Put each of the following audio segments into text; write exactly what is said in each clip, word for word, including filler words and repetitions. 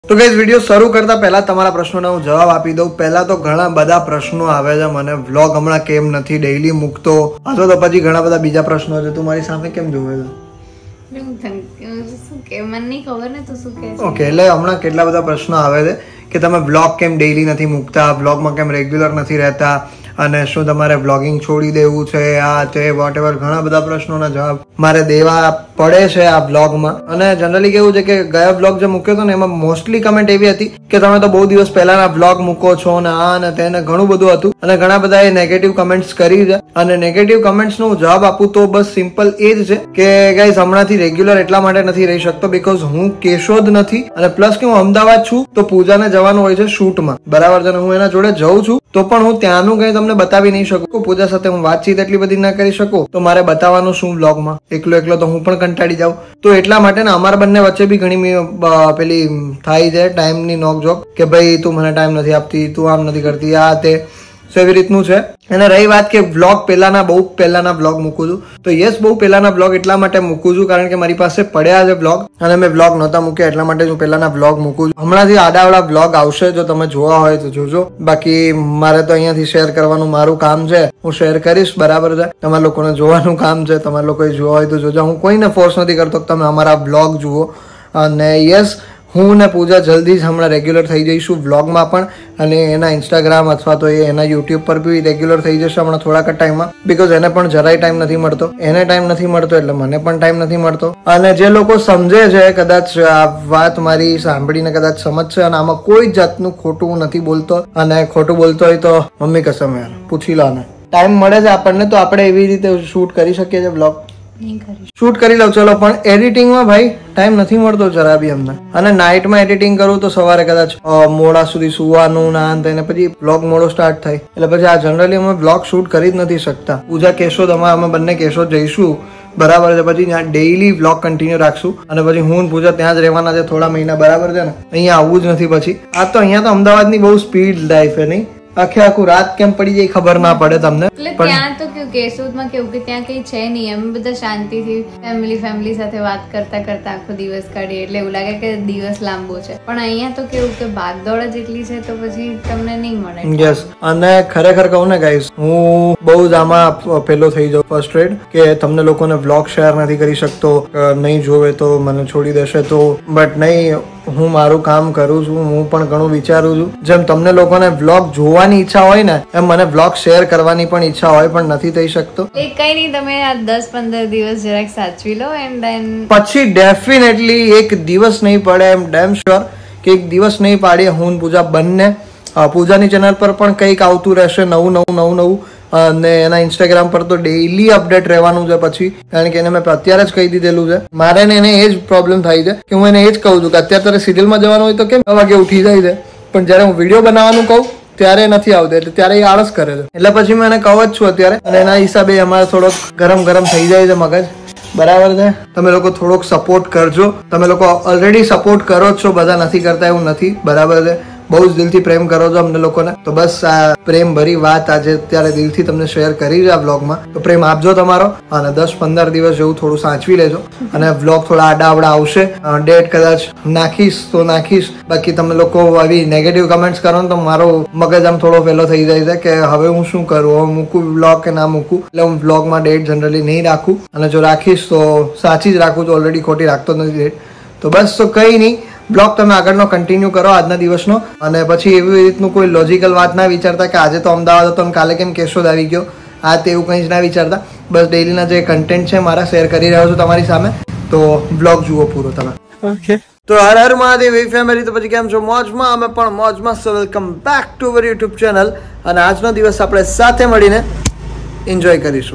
તો guys video શરૂ કરતા પહેલા તમારા પ્રશ્નોનો હું જવાબ આપી દઉં. પહેલા તો ઘણા બધા પ્રશ્નો આવે છે મને, વ્લોગ હમણાં કેમ નથી ડેઈલી મૂકતો, અથવા તો પછી ઘણા બધા બીજા પ્રશ્નો છે. તું મારી સામે કેમ જોવે છે? ઓકે, એટલે હમણાં કેટલા બધા પ્રશ્નો આવે છે કે તમે વ્લોગ કેમ ડેઈલી નથી મૂકતા, વ્લોગમાં કેમ રેગ્યુલર નથી રહેતા, અને શું તમારે વ્લોગિંગ છોડી દેવું છે, આ તે વોટ એવર ઘણા બધા પ્રશ્નોના જવાબ મારે દેવા પડે છે આ વ્લોગમાં. અને જનરલી કેવું છે કે ગયા વ્લોગ જે મૂક્યો હતો ને એમાં મોસ્ટલી કમેન્ટ એવી હતી કે તમે તો બહુ દિવસ પહેલાના વ્લોગ મૂકો છો ને આ ને તેને ઘણું બધું હતું, અને ઘણા બધા એ નેગેટિવ કમેન્ટ્સ કરી છે. અને નેગેટિવ કમેન્ટ્સ નો જવાબ આપું તો બસ સિમ્પલ એ જ છે કે ગાઈઝ હમણાંથી રેગ્યુલર એટલા માટે નથી રહી શકતો બિકોઝ હું કેશોદ નથી, અને પ્લસ કે હું અમદાવાદ છું તો પૂજાને જવાનું હોય છે શૂટમાં, બરાબર છે, હું એના જોડે જઉં છું તો પણ હું ત્યાંનું કઈ તમને બતાવી નહીં શકું. પૂજા સાથે હું વાતચીત એટલી બધી ના કરી શકું તો મારે બતાવવાનું શું વ્લોગમાં, એકલો એકલો તો હું પણ કંટાળી જાઉં. તો એટલા માટે ને અમારા બંને વચ્ચે બી ઘણી પેલી થાય છે ટાઈમની નોકઝોક કે ભાઈ તું મને ટાઈમ નથી આપતી, તું આમ નથી કરતી, આ તે એવી રીતનું છે. અને રહી વાત કે વ્લોગ પહેલાના બહુ પહેલાના વ્લોગ મૂકું છું, તો યસ બહુ પહેલાના વ્લોગ એટલા માટે મૂકું છું કારણ કે મારી પાસે પડ્યા છે વ્લોગ, અને મેં વ્લોગ નહોતા મૂક્યા એટલા માટે હું પહેલાના વ્લોગ મૂકું છું. હમણાંથી આડાવાળા વ્લોગ આવશે, જો તમે જોવા હોય તો જોજો. બાકી મારે તો અહીંયાથી શેર કરવાનું મારું કામ છે, હું શેર કરીશ, બરાબર છે. તમારા લોકોને જોવાનું કામ છે, તમારા લોકોએ જોવા હોય તો જોજો. હું કોઈને ફોર્સ નથી કરતો કે તમે અમારા વ્લોગ જુઓ. અને યસ હું ને પૂજા જલ્દી જ હમણાં રેગ્યુલર થઈ જઈશું વ્લોગમાં પણ, અને એના ઇન્સ્ટાગ્રામ અથવા તો એ એના યુટ્યુબ પર બી રેગ્યુલર થઈ જશે હમણાં થોડાક ટાઈમમાં, બિકોઝ એને પણ જરાય ટાઈમ નથી મળતો, એને ટાઈમ નથી મળતો એટલે મને પણ ટાઈમ નથી મળતો. અને જે લોકો સમજે છે કદાચ આ વાત મારી સાંભળીને કદાચ સમજશે, અને આમાં કોઈ જાતનું ખોટું નથી બોલતો, અને ખોટું બોલતો હોય તો મમ્મી કસમ યાર પૂછી લો ને. ટાઈમ મળે છે આપણને તો આપણે એવી રીતે શૂટ કરી શકીએ છીએ વ્લોગ, શૂટ કરી લઉં ચલો, પણ એડિટિંગમાં ભાઈ ટાઈમ નથી મળતો જરા બી અમને. અને નાઇટમાં એડિટિંગ કરું તો સવારે કદાચ મોડા સુધી સુવાનું ના અંત, અને પછી બ્લોગ મોડો સ્ટાર્ટ થાય, એટલે પછી આ જનરલી અમે બ્લોગ શૂટ કરી જ નથી શકતા. પૂજા કેશોદ, અમે અમે બંને કેશોદ જઈશું, બરાબર છે, પછી ત્યાં ડેઈલી વ્લોગ કન્ટિન્યુ રાખશું, અને પછી હું પૂજા ત્યાં જ રહેવાના છે થોડા મહિના, બરાબર છે ને, અહીંયા આવવું જ નથી પછી. આ તો અહીંયા તો અમદાવાદની બહુ સ્પીડ લાઈફ છે નહીં, આખે આખું રાત કેમ પડી જાય ખબર ના પડે તમને. એટલે ત્યાં તો કેવું કેશોદમાં કેવું કે ત્યાં કઈ છે નહીં, અમે બધા શાંતિથી ફેમિલી ફેમિલી સાથે વાત કરતા કરતા આખો દિવસ કાઢીએ, એટલે એવું લાગે કે દિવસ લાંબો છે. પણ અહીંયા તો કેવું કે ભાગદોડ જ એટલી છે તો પછી તમને નહીં મળે. યસ, અને ખરેખર કહું ને ગાઈસ, હું બહુ જ આમાં પેલો થઈ જાઉં ફ્રસ્ટ્રેટ કે તમને લોકોને વ્લોગ શેર નથી કરી શકતો, નહીં જોવે તો મને છોડી દેશે તો, બટ નહીં, હું મારું કામ કરું છું, હું પણ ઘણું વિચારું છું. જેમ તમને લોકોને વ્લોગ જોવાની ઈચ્છા હોય ને એમ મને વ્લોગ શેર કરવાની પણ ઈચ્છા હોય, પણ નથી થઈ શકતો. કઈ નહીં, તમે આ દસ પંદર દિવસ જરાક સાચવી લો, એન્ડ ધેન પછી ડેફિનેટલી એક દિવસ નહીં પડે, એમ ડેમ શ્યોર કે એક દિવસ નહીં પાડીએ હું પૂજા બંને. પૂજાની ચેનલ પર પણ કંઈક આવતું રહેશે નવું નવું નવું નવું, અને એના ઇન્સ્ટાગ્રામ પર તો ડેઈલી અપડેટ રહેવાનું છે પછી, કારણ કે એને મેં અત્યારે જ કહી દીધેલું છે. મારે ને એને એ જ પ્રોબ્લેમ થાય છે કે હું એને એ જ કહું છું કે અત્યારે તારે સિરિયલમાં જવાનું હોય તો કેમ વાગે ઉઠી જાય છે, પણ જયારે હું વિડીયો બનાવવાનું કહું ત્યારે નથી આવતું, એટલે ત્યારે એ આળસ કરે છે. એટલે પછી મેં એને કહું જ છું અત્યારે, અને એના હિસાબે અમારે થોડોક ગરમ ગરમ થઈ જાય છે મગજ, બરાબર છે. તમે લોકો થોડોક સપોર્ટ કરજો, તમે લોકો ઓલરેડી સપોર્ટ કરો જ છો, બધા નથી કરતા એવું નથી, બરાબર છે, બહુ જ દિલથી પ્રેમ કરો છો અમને લોકોને. તો બસ આ પ્રેમ ભરી વાત આજે અત્યારે દિલથી તમને શેર કરી છે આ વ્લોગમાં, તો પ્રેમ આપજો તમારો, અને દસ પંદર દિવસ જેવું થોડું સાચવી લેજો, અને વ્લોગ થોડા આડા આવડા આવશે, ડેટ કદાચ નાખીશ તો નાખીશ. બાકી તમે લોકો આવી નેગેટિવ કમેન્ટ્સ કરો ને તો મારો મગજ આમ થોડો પેલો થઈ જાય છે કે હવે હું શું કરું, હવે મૂકું વ્લોગ કે ના મૂકું. એટલે હું વ્લોગમાં ડેટ જનરલી નહીં રાખું, અને જો રાખીશ તો સાચી જ રાખું છું, ઓલરેડી ખોટી રાખતો નથી ડેટ. તો બસ, તો કંઈ નહીં, બ્લોગ તમે આગળનો કન્ટિન્યુ કરો આજના દિવસનો, અને પછી એવી રીતનું કોઈ લોજિકલ વાત ના વિચારતા કે આજે તો અમદાવાદ હતો અને કાલે કેમ કેશોદ આવી ગયો, આ તે એવું કંઈ જ ના વિચારતા. બસ ડેઈલીના જે કન્ટેન્ટ છે મારા શેર કરી રહ્યો છું તમારી સામે, તો બ્લોગ જુઓ પૂરો તમે. ઓકે, તો હર હર મહાદેવ ફેમિલી, તો પછી કેમ છો? મોજમાં? અમે પણ મોજમાં. So welcome back to our YouTube channel, અને આજનો દિવસ આપણે સાથે મળીને એન્જોય કરીશું.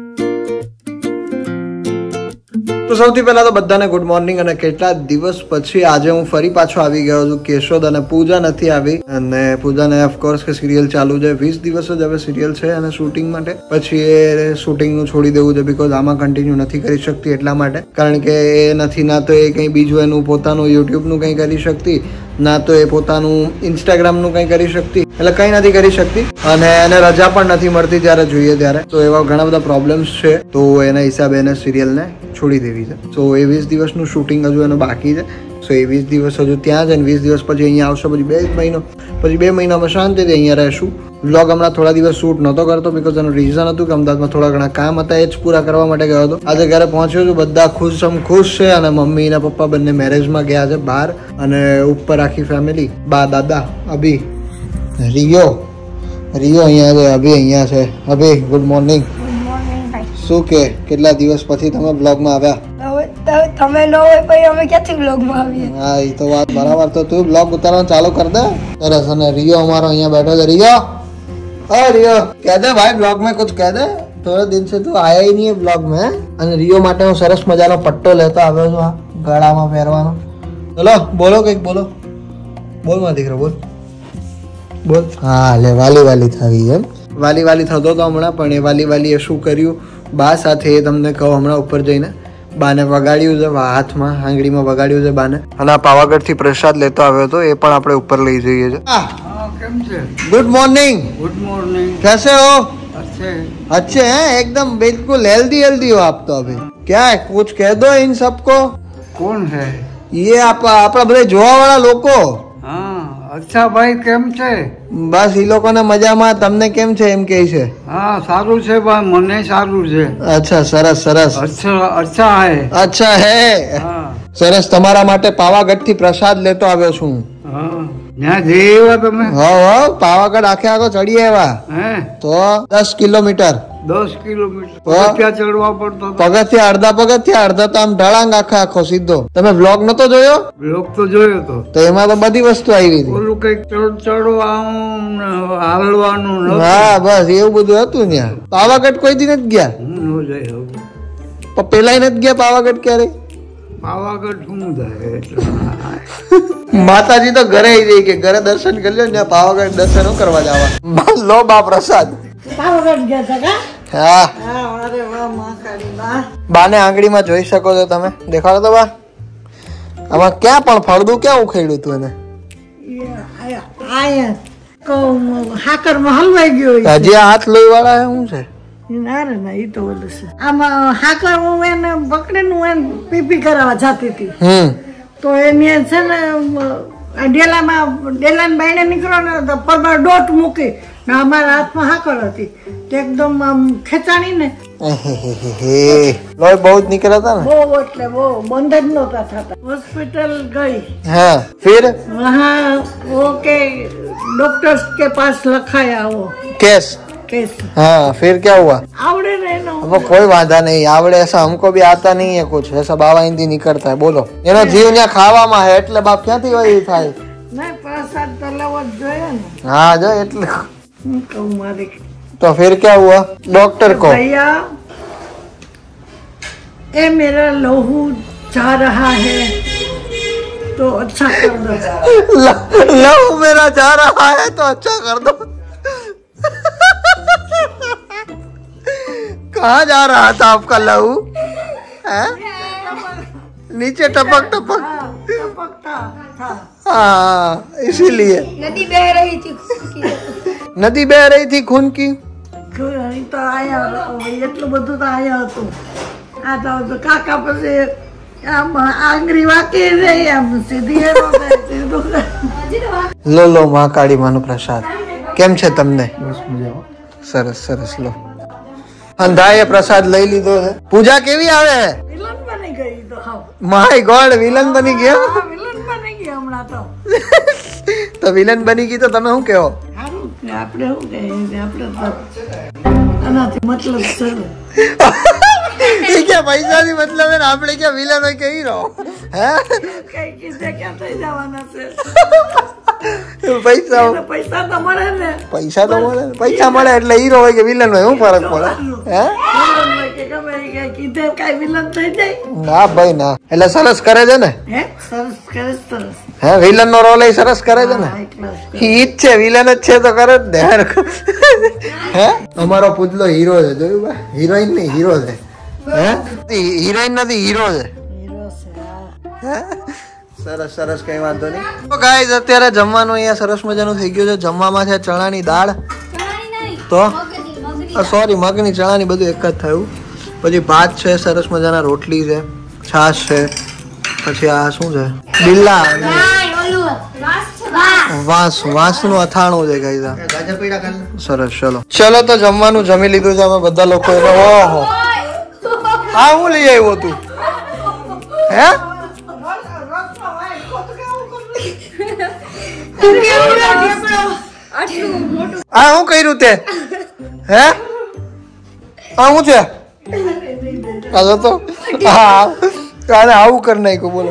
તો સૌથી પહેલા તો બધાને ગુડ મોર્નિંગ, અને કેટલા દિવસ પછી આજે હું ફરી પાછો આવી ગયો છું કેશોદ, અને પૂજા નથી આવી, અને પૂજાને ઓફકોર્સ કે સિરિયલ ચાલુ છે, વીસ દિવસ જ હવે સિરિયલ છે અને શૂટિંગ માટે, પછી એ શૂટિંગનું છોડી દેવું છે બિકોઝ આમાં કન્ટિન્યુ નથી કરી શકતી એટલા માટે, કારણ કે એ નથી ના તો એ કંઈ બીજું એનું પોતાનું યુટ્યુબનું કંઈ કરી શકતી, ના તો એ પોતાનું ઇન્સ્ટાગ્રામનું કંઈ કરી શકતી, એટલે કંઈ નથી કરી શકતી, અને એને રજા પણ નથી મળતી જ્યારે જોઈએ ત્યારે. તો એવા ઘણા બધા પ્રોબ્લેમ્સ છે, તો એના હિસાબે એને સિરિયલને છોડી દેવી છે. સો એ વીસ દિવસનું શૂટિંગ હજુ એનું બાકી છે. સો એ વીસ દિવસ હજુ ત્યાં છે ને વીસ દિવસ પછી અહીંયા આવશે. પછી બે મહિનો પછી બે મહિનામાં શાંતિથી અહીંયા રહેશું. વ્લોગ હમણાં થોડા દિવસ શૂટ નહોતો કરતો બિકોઝ એનું રીઝન હતું કે અમદાવાદમાં થોડા ઘણા કામ હતા, એ જ પૂરા કરવા માટે ગયો હતો. આજે ઘરે પહોંચ્યો છું, બધા ખુશમ ખુશ છે અને મમ્મી અને પપ્પા બંને મેરેજમાં ગયા છે બહાર. અને ઉપર આખી ફેમિલી, બા, દાદા, અભી, રિયો રિયો અહીંયા છે, અભી અહીંયા છે. અભી ગુડ મોર્નિંગ. શું કે કેટલા દિવસ પછી તમે બ્લોગમાં આવ્યા? તમે ન હોય પછી અમે ક્યાંથી બ્લોગમાં આવીએ? હા એ તો વાત બરાબર. તો તું બ્લોગ ઉતારવાનું ચાલુ કર દે. સરસ. અને રિયો અમારો અહીંયા બેઠો છે. રિયો, હા રિયો કહે દે ભાઈ બ્લોગ में कुछ कह दे. थोड़े दिन से तू आया ही नहीं है ब्लॉग में. અને રિયો માટે હું સરસ મજાનો પટ્ટો લેતો આવ્યો છું, આ ગળામાં પહેરવાનો. ચલો બોલો કંઈક બોલો. બોલ માં દીકરો બોલ બોલ. હા લે વાલી વાલી થવી એમ. વાલી વાલી થતો તો હમણાં, પણ એ વાલી વાલી એ શું કર્યું બા સાથે એ તમને કહું હમણાં. ઉપર જઈને બાને વગાડ્યું છે, હાથમાં આંગળીમાં વગાડ્યું છે બાને. અને આ પાવાગઢ થી પ્રસાદ લેતો આવ્યો હતો, એ પણ આપણે ઉપર લઈ જઈએ છીએ. Good morning. Good morning. कैसे हो? अच्छे अच्छे हैं एकदम, बिल्कुल हेल्दी हेल्दी हो आप तो अभी. क्या है कुछ कह दो इन सबको. कौन है? ये आप આપણા બધા જોવા વાળા લોકો. હા અચ્છા ભાઈ કેમ છે? બસ એ લોકોને મજામાં. તમને કેમ છે એમ કહે છે? હા સારું છે ભાઈ, મને સારું છે. અચ્છા સરસ સરસ. અચ્છા અચ્છા હે. અચ્છા હે. હા સરસ. તમારા માટે પાવાગઢ થી પ્રસાદ લેતો આવ્યો છું. હા ત્યાં જઈ આવ્યા તમે? હો હો પાવાગઢ આખે આખો ચડી આવ્યા. હે તો દસ કિલોમીટર. દસ કિલોમીટર પગથિયા ચડવા પડતો. પગથિયા અડધા પગથિયા અડધા તો આમ ઢળાંગ આખા આખો સીધો. તમે વ્લોગ નતો જોયો? બ્લોક તો જોયો તો. તો એમાં તો બધી વસ્તુ આવી હતી. ઓલું કઈક ચડ ચડવાનું હાલવાનું. હા બસ એવું બધું હતું ત્યાં. પાવાગઢ કોઈ દી નથી ગયા? હું ન જઈ હવે. પણ પેલા નથી ગયા પાવાગઢ ક્યારે? પાવાગઢ શું જાય? માતાજી તો ઘરે આવી જઈ કે ઘરે દર્શન કરી લો ને, પાવાગઢ દર્શન કરવા જવા. લો બા પ્રસાદ. પાવાગઢ ગયા હતા કા? હા હા અરે વાહ મહાકાળી બા. બાને આંગળીમાં જોઈ શકો છો તમે. દેખાડો તો બા. આમાં ક્યાં પણ ફળદું ક્યાં ઉખેડ્યું તું એને? આયા કહું હાકરમાં હલવાઈ ગયો. હજી આ હાથ લોહી વાળા શું છે? ના રે ના ઈ તો ઓલું છે. આમાં હાકર હું એને પકડીને હું એને પીપી કરાવવા જતી હતી. હમ તો એને છે ને ડેલામાં ડેલાને બાયણે નીકળો ને તો પરમાં ડોટ મૂકી ને અમારા હાથમાં હાકર હતી તે એકદમ આમ ખેંચાણી ને લોહી બહુ જ નીકળ્યા હતા ને. બહુ એટલે બહુ બંધ જ નહોતા થતા. હોસ્પિટલ ગઈ. हाँ फिर वहाँ वो के डॉक्टर्स के पास लखाया वो केस. केस. हाँ फिर क्या हुआ? आवड़े रहना. अब कोई वादा नहीं, आवड़े ऐसा हमको भी आता नहीं है कुछ ऐसा. बाबा हिंदी નીકળતા है બોલો. એનો જીવ ત્યાં ખાવામાં હે એટલે બાપ ક્યાંથી હોય થાય? ના પ્રસાદ તો લેવો જ જોઈએ ને. हाँ जो એટલે હું કહું મારી. तो फिर क्या हुआ? डॉक्टर को भैया ये मेरा लहू जा रहा है तो अच्छा कर दो. लहू मेरा जा रहा है तो अच्छा कर दो. कहाँ जा रहा था आपका लहू? हैं? नीचे टपक टपक. टपकता था. हाँ इसीलिए नदी बह रही थी खून की. नदी बह रही थी खून की. અહીં તો આયા એટલું બધું તો આયા હતું. આ તો કાકા પછી આમ આંગળી વાકી રહી આમ સીધી એનો સીધું. લો લો મહાકાળી માનો પ્રસાદ. કેમ છે તમને? સરસ સરસ લો. અંધાએ પ્રસાદ લઈ લીધો છે. પૂજા કેવી આવે? વિલન બની ગઈ તો હાવ. માય ગોડ વિલન બની ગયા. હા વિલન બની ગઈ હમણાં તો. તો વિલન બની ગઈ તો તમે શું કહો? સારું આપણે શું કહીએ આપણે તો આનાથી મતલબ છે. એ ક્યાં પૈસાથી મતલબ હે ને આપણે ક્યાં વિલન હોય કે હીરો? હે કઈ કીધે ક્યાં થઈ જવાના છે? પૈસા પૈસા તો મળે ને. પૈસા તો મળે પૈસા મળે એટલે હીરો હોય કે વિલન હોય શું ફરક પડે? હે કે ગમે કઈ કીધે કઈ વિલન થઈ જાય? ના ભાઈ ના. એટલે સરસ કરે છે ને? હે સરસ કરે સરસ. હે વિલન નો રોલ એ સરસ કરે છે ને? ઈ જ છે વિલન જ છે તો કરે જ ને. હે અમારો પૂતલો હીરો છે જોયું બા? હિરોઈન નહીં હીરો છે. હે હિરોઈન નથી હીરો છે. હે સરસ સરસ કઈ વાંધો નહીં. તો ગાઈઝ અત્યારે જમવાનું અહીંયા સરસ મજાનું થઈ ગયું છે. જમવામાં છે ચણાની દાળ. તો સોરી મગની ચણાની બધું એક જ થયું. પછી ભાત છે, સરસ મજાના રોટલી છે, છાશ છે, પછી આ શું છે બિલ્લા વાંસ વાંસનું અથાણું છે ગાઈસ. સરસ. ચલો ચલો તો જમવાનું જમી લીધું છે અમે બધા લોકો. ઓહો હા હું લઈ આવ્યો તું હે હા હું કર્યું તે હે હા હું છે તો હા આવું કરી નાખ્યું. બોલો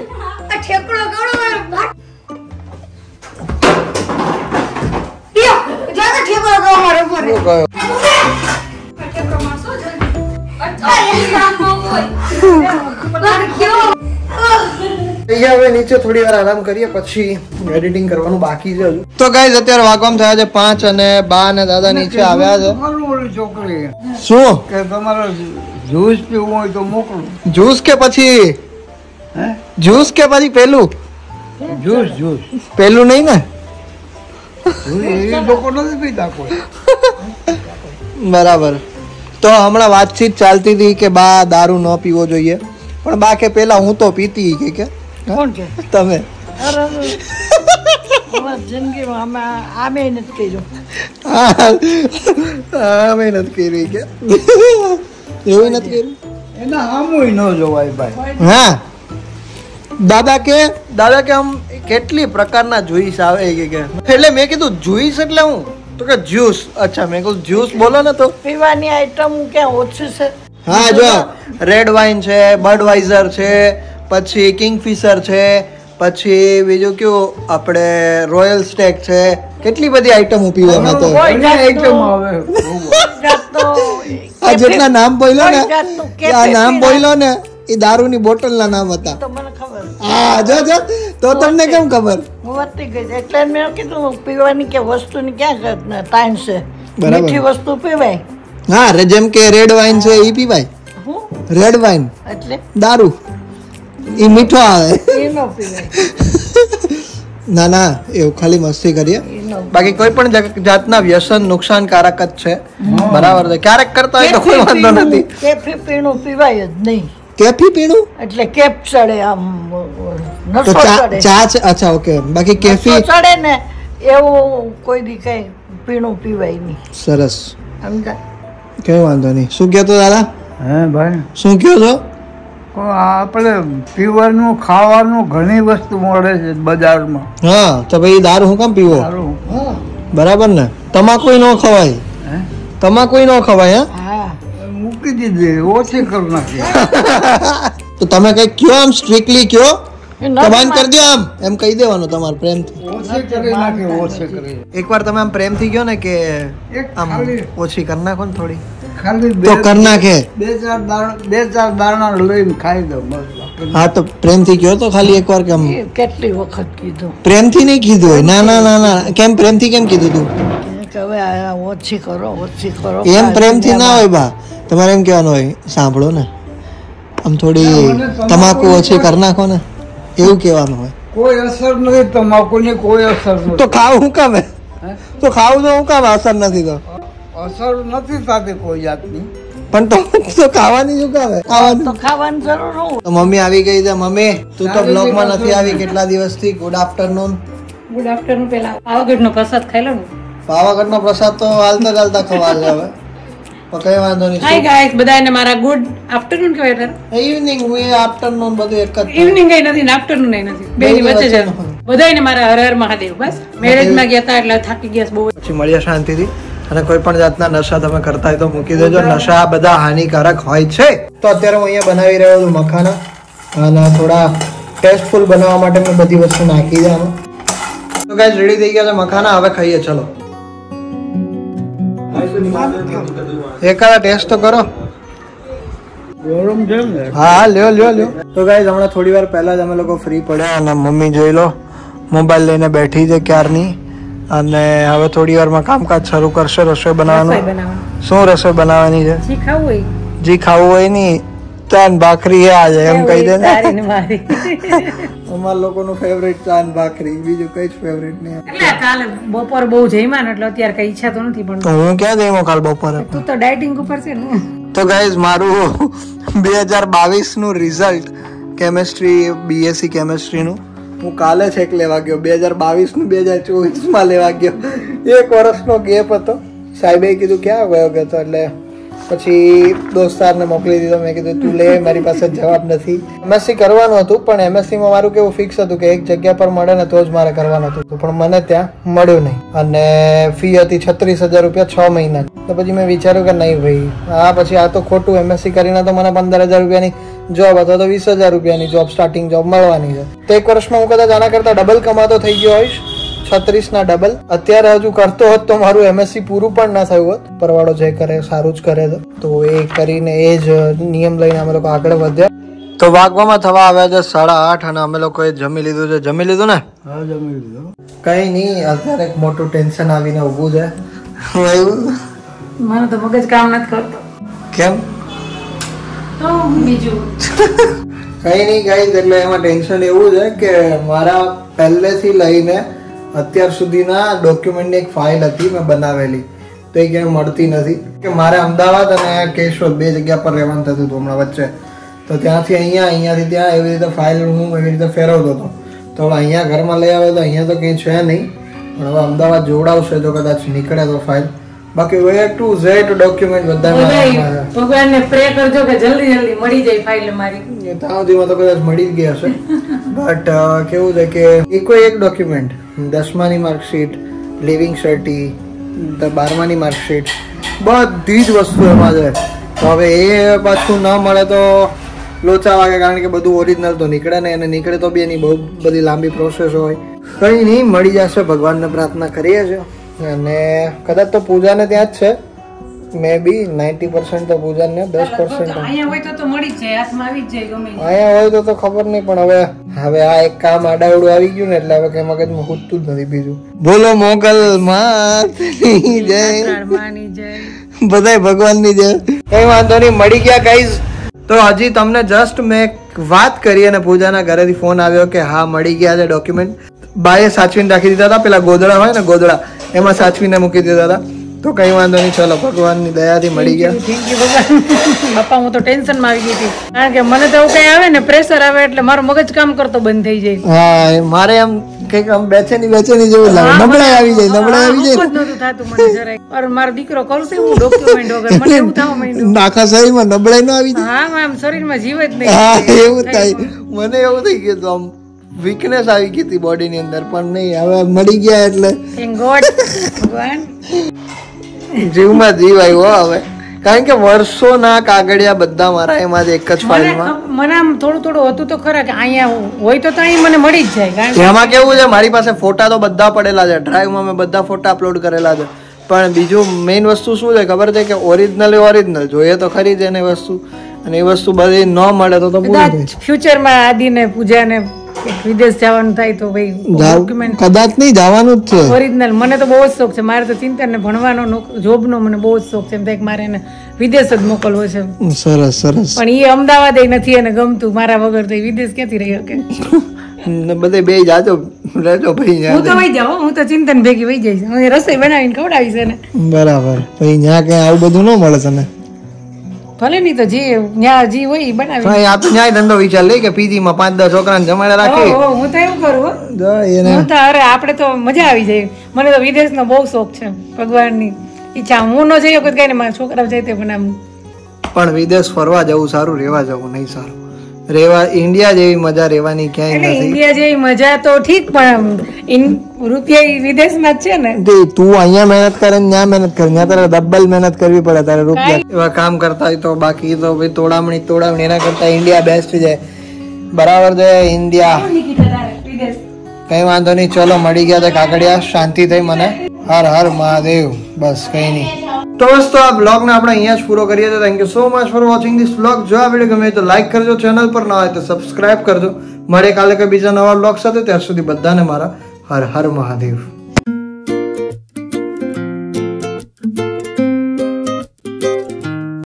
હવે નીચે થોડી વાર આરામ કરીએ પછી એડિટિંગ કરવાનું બાકી છે હજુ. તો ગાઈઝ અત્યારે વાગવામાં થયા છે પાંચ અને બા અને દાદા નીચે આવ્યા છે. છોકરી શું કે તમારે જ્યુસ પીવું હોય તો મોકલું. જ્યુસ કે પછી હે જ્યુસ કે પછી પેલું જ્યુસ જ્યુસ પેલું નહીં ને એ લોકો નથી પીતા કોઈ. બરાબર. તો હમણાં વાતચીત ચાલતી હતી કે બા દારૂ ન પીવો જોઈએ પણ બા કે પેલા હું તો પીતી કે કે કોણ કે તમે જિંદગીમાં અમે આમે નથી કર્યું. અમે નથી કરી કે એવું નથી કર્યું. એના આમુય ન જોવાય ભાઈ. હા દાદા કે દાદા કે આમ કેટલી પ્રકારના જ્યુસ આવે કે કે એટલે મેં કીધું જ્યુસ એટલે હું તો કે જ્યુસ. અચ્છા મેં કીધું જ્યુસ બોલો ને તો પીવાની આઈટમ ક્યાં ઓછી છે. હા જો રેડ વાઇન છે, બડવાઇઝર છે, પછી કિંગફિશર છે, પછી બીજું કયું આપણે રોયલ સ્ટેક છે, કેટલી બધી આઈટમો પીવામાં તો આઈટમ આવે. આ જેટલા નામ બોલ્યો ને આ નામ બોલ્યો ને એ દારૂની બોટલ ના નામ હતા. તો મને ખબર. હા જો જો તો તમને કેમ ખબર? હું વધતી ગઈ એટલે મેં કીધું પીવાની કે વસ્તુની ક્યાં ટાઈમ છે. બરાબર. મીઠી વસ્તુ પીવાય. હા રે જેમ કે રેડ વાઇન છે એ પીવાય. હું રેડ વાઇન એટલે દારૂ એ મીઠો આવે. એ ન પીવાય. ના ના એવું ખાલી મસ્તી કરીએ. બાકી કોઈ પણ જાતના વ્યસન નુકસાનકારક જ છે. બરાબર છે. ક્યારેક કરતા હોય તો કોઈ વાંધો નથી. કેફી પીણું પીવાય જ નહીં. કેફી પીણું એટલે કેપ ચડે આમ તો નસો ચા ચડે ચા છે. અચ્છા ઓકે. બાકી કેફી નસો ચડે ને એવું કોઈ દી કઈ પીણું પીવાય નહીં. સરસ. સમજા કઈ વાંધો નહીં. શું કહો તો દાદા? હે ભાઈ શું કહો છો? આપણે પીવાનું ખાવાનું ઘણી વસ્તુ મળે છે બજારમાં. હા તો ભાઈ દારૂ હું કેમ પીવો? સારું. બરાબર ને. તમાકુ ન ખવાય. હે તમાકુ ન ખવાય. હા મૂકી દીધી ઓછી કરી નાખી. તો તમે કઈ કયો આમ સ્ટ્રિક્ટલી કયો એ ન તો બંધ કરી દો આમ એમ કહી દેવાનું તમારે પ્રેમથી. ઓછી કરી નાખી ઓછી કરી. એકવાર તમે આમ પ્રેમથી કયો ને કે એક આમ ખાલી ઓછી કરી નાખો ને થોડી ખાલી તો બે કરી નાખે. બે ચાર દાણા બે ચાર દાણા લઈને ખાઈ દો બસ. હા તો પ્રેમથી કયો તો ખાલી એકવાર કેમ એ કેટલી વખત કીધું પ્રેમથી નહીં કીધું હોય. ના ના ના ના કેમ પ્રેમથી કેમ કીધું તું? કે હવે આ ઓછી કરો ઓછી કરો. એમ પ્રેમથી ના હોય બા. તમારે એમ કહેવાનું હોય સાંભળો ને આમ થોડી તમાકુ ઓછી કરી નાખો ને એવું કહેવાનું હોય. કોઈ અસર નથી તમાકુની કોઈ અસર નથી. તો ખાવું શું કામ હે? તો ખાવું તો શું કામ અસર નથી તો અસર નથી થતી કોઈ જાતની. પણ તો તો ખાવાની શું કામ હે? ખાવાની તો ખાવાની જરૂર હું. તો મમ્મી આવી ગઈ છે. મમ્મી તું તો બ્લોગમાં નથી આવી કેટલા દિવસથી. Good afternoon. Good afternoon. પેલા પાવાગઢનો પ્રસાદ ખાઈ લો ને. પાવાગઢનો પ્રસાદ તો હાલતા ચાલતા ખવા છે હવે તો કઈ વાંધો હાય નહીં. ગાઈસ બધાને મારા ગુડ આફ્ટરનૂન કહેવાય ત્યારે. ઇવનિંગ આફ્ટરનૂન બધું એક જ છે. ઇવનિંગ કઈ નથી ને આફ્ટરનૂન કઈ નથી. બેની વચ્ચે જ બધાને મારા હર હર મહાદેવ. બસ મેરેજમાં ગયા હતા એટલે થાકી ગયા છે બહુ. પછી મળીએ શાંતિથી. અને કોઈ પણ જાતના નશા તમે કરતા હોય તો મૂકી દેજો. નશા બધા હાનિકારક હોય છે. તો અત્યારે હું અહીંયા બનાવી રહ્યો છું મખાના અને થોડા ટેસ્ટફુલ બનાવવા માટે મેં બધી વસ્તુ નાખી છે આમાં. તો ગાઈસ રેડી થઈ ગયા છે મખાના. હવે ખાઈએ ચલો. એકાદા ટેસ્ટ તો કરો. ગરમ છે ને. હા લ્યો લ્યો લ્યો. તો ગાઈસ હમણાં થોડી વાર પહેલા જ અમે લોકો ફ્રી પડ્યા અને મમ્મી જોઈ લો મોબાઈલ લઈને બેઠી છે ક્યારની અને હવે થોડી વારમાં કામકાજ શરૂ કરશે રસોઈ રસોઈ બનાવવાનું. બનાવવાનું. શું રસોઈ બનાવવાની છે? જે ખાવું હોય જી ખાવું હોય ની ચાન ભાખરી આજે એમ કહી દે ને. તારી ને મારી. અમારા લોકોનું ફેવરેટ ચાન ભાખરી બીજું કઈ જ ફેવરેટ નહીં. એટલે કાલે બપોર બહુ જમ્યા ને એટલે અત્યારે કઈ ઈચ્છા તો નથી પણ તો હું ક્યાં જઈમો કાલ બપોરે? તું તો ડાયટિંગ ઉપર છે ને. તો ગાઈઝ મારું બે હજાર બાવીસનું રિઝલ્ટ કેમેસ્ટ્રી બીએસસી કેમેસ્ટ્રીનું હું કાલે છેક લેવા ગયો. બે હજાર બાવીસનું બે હજાર ચોવીસમાં લેવા ગયો. એક વર્ષનો ગેપ હતો. સાહેબે કીધું ક્યાં ગયો ગયો હતો, એટલે પછી દોસ્તારને મોકલી દીધો. મેં કીધું તું લે, મારી પાસે જવાબ નથી. એમએસસી કરવાનું હતું, પણ એમએસસીમાં મારું કેવું ફિક્સ હતું કે એક જગ્યા પર મળે ને તો જ મારે કરવાનું હતું, પણ મને ત્યાં મળ્યું નહીં. અને ફી હતી છત્રીસ હજાર રૂપિયા છ મહિના. તો પછી મેં વિચાર્યું કે નહીં ભાઈ, હા પછી આ તો ખોટું. એમએસસી કરીને તો મને પંદર હજાર રૂપિયાની જોબ અથવા તો વીસ હજાર રૂપિયાની જોબ સ્ટાર્ટિંગ જોબ મળવાની છે. તો એક વર્ષમાં હું કદાચ આના કરતા ડબલ કમાતો થઈ ગયો હોઈશ, છત્રીસ ના ડબલ. અત્યારે હજુ કરતો હોત તો મારું એમએસસી પૂરું પણ ના થયું હોત. પરવાળો જે કરે સારું જ કરે છે, તો એ કરીને એ જ નિયમ લઈને અમે લોકો આગળ વધ્યા. તો વાગવામાં થવા આવ્યા છે સાડા આઠ અને અમે લોકોએ જમી લીધું છે. જમી લીધું ને? હા જમી લીધું. કઈ નહીં, અત્યારે એક મોટું ટેન્શન આવીને ઊભું છે. મને તો મગજ કામ નથી કરતો. કેમ? તો બીજું કઈ નહીં ગાઈઝ, એટલે એમાં ટેન્શન એવું છે કે મારા પહેલેથી લઈને અત્યાર સુધીના ડોક્યુમેન્ટની એક ફાઇલ હતી મેં બનાવેલી, તો એ ક્યાંય મળતી નથી. કે મારે અમદાવાદ અને કેશોદ બે જગ્યા પર રહેવાનું થતું હતું હમણાં વચ્ચે. તો ત્યાંથી અહીંયા, અહીંયાથી ત્યાં એવી રીતે ફાઇલ હું એવી રીતે ફેરવતો હતો. તો હવે અહીંયા ઘરમાં લઈ આવે તો અહીંયા તો કંઈ છે નહીં, પણ હવે અમદાવાદ જોડાવશે તો કદાચ નીકળે તો ફાઇલ. બાકી વે ટુ ઝેડ ડોક્યુમેન્ટ બધા ભગવાનને પ્રે કરજો કે જલ્દી જલ્દી મળી જાય ફાઇલ મારી. ત્યાં સુધીમાં તો કદાચ મળી જ ગયા હશે. બટ કેવું છે કે એ કોઈ એક ડોક્યુમેન્ટ, દસમાની માર્કશીટ, લિવિંગ સર્ટી, બારમાની માર્કશીટ, બધી જ વસ્તુ એમાં છે. તો હવે એ પાછું ન મળે તો લોચા વાગે, કારણ કે બધું ઓરિજિનલ તો નીકળે ને, અને નીકળે તો બી એની બહુ બધી લાંબી પ્રોસેસ હોય. કંઈ નહીં, મળી જશે. ભગવાનને પ્રાર્થના કરીએ છીએ. અને કદાચ તો પૂજાને ત્યાં જ છે, મે બી નાઇન્ટી પર્સન્ટ તો પૂજાને, દસ પર્સન્ટ અહીંયા હોય તો તો મળી જ જાય, હાથમાં આવી જ જાય ગમે. અહીંયા હોય તો તો ખબર નહીં, પણ હવે હવે આ એક કામ આડાવડું આવી ગયું ને એટલે હવે કઈ મગજમાં ખૂટતું જ નથી. બીજું બોલો મોગલ માતની જય, બધાય ભગવાનની જય. કઈ વાંધો નહીં, મળી ગયા ગાઈઝ. તો હજી તમને જસ્ટ મેં વાત કરી અને પૂજાના ઘરેથી ફોન આવ્યો કે હા મળી ગયા છે ડોક્યુમેન્ટ. બાએ સાચવીને રાખી દીધા હતા, પેલા ગોદડા હોય ને ગોદડા, એમાં સાચવીને મૂકી દીધા હતા. તો કઈ વાંધો નહીં, ચલો ભગવાનની દયાથી મળી ગયા. થેન્ક યુ ભગવાન. બાપા હું તો ટેન્શન માં આવી ગઈ હતી, કારણ કે મને તો એવું કઈ આવે ને પ્રેશર આવે એટલે મારું મગજ કામ કરતો બંધ થઈ જાય. હા, મારે એમ કઈક આમ બેચેની બેચેની જેવું લાગે, નબળાઈ આવી જાય, નબળાઈ આવી જાય. નહોતું થતું મને જરાય. અરે મારો દીકરો કરશે હું ડોક્યુમેન્ટ વગર, મને એવું થવા માંડ્યું. આખા શરીરમાં નબળાઈ ન આવી જાય. હા, આમ શરીરમાં જીવ જ નહીં. હા, એવું થાય. મને એવું થઈ ગયું, આમ વીકનેસ આવી ગઈ હતી બોડીની અંદર, પણ નહીં, હવે મળી ગયા એટલે થેન્ક ગોડ. ભગવાન જીવમાં જીવ આવ્યો હવે, કારણ કે વર્ષોના કાગળિયા બધા મારા એમાં જ એક જ ફાઇલમાં. મને આમ થોડું થોડું હતું તો ખરા કે અહીંયા હોય તો અહીં મને મળી જ જાય. કારણ કે એમાં કેવું છે, મારી પાસે ફોટા તો બધા પડેલા છે, ડ્રાઈવમાં મેં બધા ફોટા અપલોડ કરેલા છે. પણ બીજું મેઇન વસ્તુ શું છે ખબર છે કે ઓરિજિનલ ઓરિજિનલ જોઈએ તો ખરી જ એને વસ્તુ, અને એ વસ્તુ બધી ન મળે તો તો ફ્યુચરમાં આદિને પૂજાને વિદેશ જવાનું થાય તો ભાઈ ડોક્યુમેન્ટ કદાચ નહીં જવાનું જ છે ઓરિજિનલ. મને તો બહુ જ શોખ છે, મારે તો ચિંતન ને ભણવાનો જોબનો મને બહુ જ શોખ છે. એમ થાય કે મારે એને વિદેશ જ મોકલવો છે. સરસ સરસ. પણ એ અમદાવાદ નથી એને ગમતું, મારા વગર તો વિદેશ ક્યાંથી રહી શકે. બધે બે જાજો રહેજો ભાઈ. હું તો વહી જાઉં, હું તો ચિંતન ભેગી વહી જઈશ, હું રસોઈ બનાવીને ખવડાવીશ એને. બરાબર. પછી ત્યાં કઈ આવું બધું ન મળે તને? ભલે નહીં તો જે ન્યા જી હોય એ બનાવી. હા, આ તો ન્યાય ધંધો વિચાર લે કે પીજી માં પાંચ દસ છોકરાને જમાડે રાખી. હું તો એવું કરું. હું તો અરે આપણે તો મજા આવી જાય. મને તો વિદેશનો બહુ શોખ છે, ભગવાનની ઈચ્છા. હું ન જઈ શકું કઈ ને મારા છોકરા જાય તે પણ. પણ વિદેશ ફરવા જવું સારું, રહેવા જવું નહીં સારું. રેવા ઇન્ડિયા જેવી મજા રહેવાની ક્યાંય નથી. ઇન્ડિયા જેવી મજા તો ઠીક, પણ રૂપિયા વિદેશમાં જ છે ને. તું અહીંયા મહેનત કરે ને ત્યાં મહેનત કરે, ત્યાં તારે ડબલ મહેનત કરવી પડે તારે રૂપિયા એવા કામ કરતા હોય તો. બાકી તો ભાઈ તોડામણી તોડામણી એના કરતા ઇન્ડિયા બેસ્ટ છે. બરાબર છે ઇન્ડિયા. કઈ વાંધો નહીં, ચલો મળી ગયા કાકડિયા, શાંતિ થઈ મને. હર હર મહાદેવ. બસ કઈ નહીં. તો બસ, તો આ બ્લોગને આપણે અહીંયા જ પૂરો કરીએ છીએ. Thank you so much for watching this blog. જો આ વિડીયો ગમે તો લાઈક કરજો, ચેનલ પર ન હોય તો સબસ્ક્રાઇબ કરજો. મળે કાલે કે બીજા નવા બ્લોગ સાથે. ત્યાર સુધી બધાને મારા હર હર મહાદેવ.